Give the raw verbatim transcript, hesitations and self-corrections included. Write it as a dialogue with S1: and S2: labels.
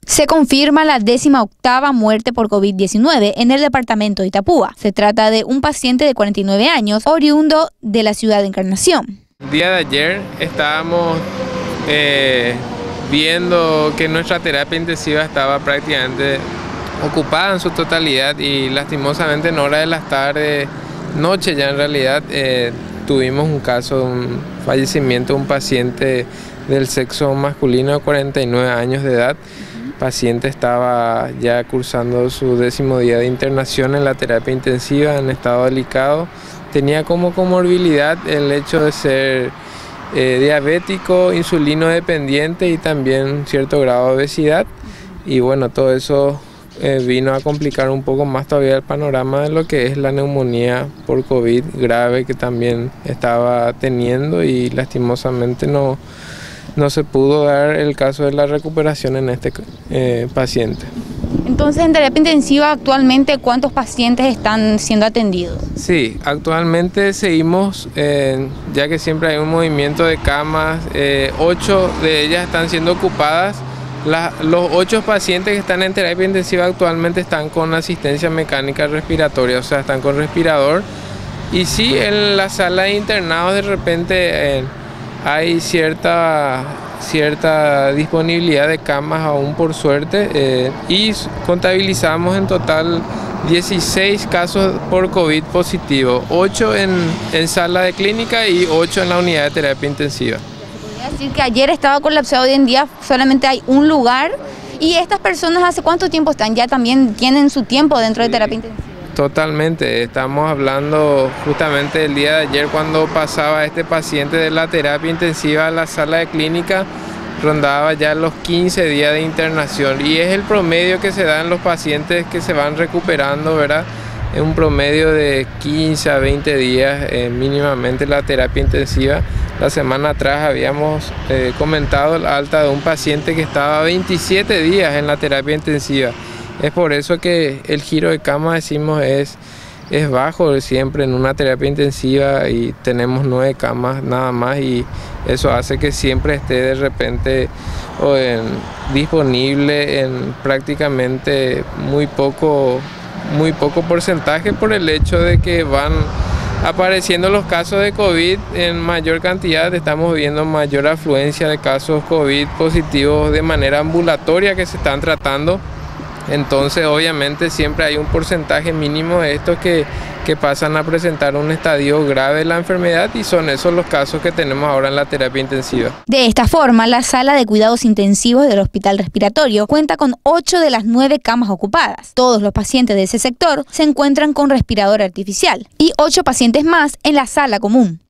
S1: Se confirma la décima octava muerte por COVID diecinueve en el departamento de Itapúa. Se trata de un paciente de cuarenta y nueve años, oriundo de la ciudad de Encarnación.
S2: El día de ayer estábamos eh, viendo que nuestra terapia intensiva estaba prácticamente ocupada en su totalidad y lastimosamente en horas de las tardes, noche ya en realidad, eh, tuvimos un caso de un fallecimiento de un paciente del sexo masculino de cuarenta y nueve años de edad. El paciente estaba ya cursando su décimo día de internación en la terapia intensiva en estado delicado. Tenía como comorbilidad el hecho de ser eh, diabético, insulino dependiente y también cierto grado de obesidad. Y bueno, todo eso eh, vino a complicar un poco más todavía el panorama de lo que es la neumonía por COVID grave que también estaba teniendo y lastimosamente no, no se pudo dar el caso de la recuperación en este eh, paciente.
S1: Entonces, en terapia intensiva actualmente, ¿cuántos pacientes están siendo atendidos?
S2: Sí, actualmente seguimos, eh, ya que siempre hay un movimiento de camas, eh, ocho de ellas están siendo ocupadas. La, los ocho pacientes que están en terapia intensiva actualmente están con asistencia mecánica respiratoria, o sea, están con respirador. Y sí, en la sala de internados de repente eh, hay cierta... cierta disponibilidad de camas aún por suerte eh, y contabilizamos en total dieciséis casos por COVID positivo, ocho en, en sala de clínica y ocho en la unidad de terapia intensiva.
S1: Se podría decir que ayer estaba colapsado, hoy en día solamente hay un lugar. ¿Y estas personas hace cuánto tiempo están? ¿Ya también tienen su tiempo dentro de terapia intensiva?
S2: Totalmente, estamos hablando justamente el día de ayer cuando pasaba este paciente de la terapia intensiva a la sala de clínica, rondaba ya los quince días de internación y es el promedio que se da en los pacientes que se van recuperando, ¿verdad? Es un promedio de quince a veinte días eh, mínimamente la terapia intensiva. La semana atrás habíamos eh, comentado la alta de un paciente que estaba veintisiete días en la terapia intensiva. Es por eso que el giro de cama, decimos, es, es bajo siempre en una terapia intensiva y tenemos nueve camas nada más y eso hace que siempre esté de repente o en, disponible en prácticamente muy poco, muy poco porcentaje por el hecho de que van apareciendo los casos de COVID en mayor cantidad, estamos viendo mayor afluencia de casos COVID positivos de manera ambulatoria que se están tratando. Entonces obviamente siempre hay un porcentaje mínimo de estos que, que pasan a presentar un estadio grave de la enfermedad y son esos los casos que tenemos ahora en la terapia intensiva.
S1: De esta forma, la sala de cuidados intensivos del Hospital Respiratorio cuenta con ocho de las nueve camas ocupadas. Todos los pacientes de ese sector se encuentran con respirador artificial y ocho pacientes más en la sala común.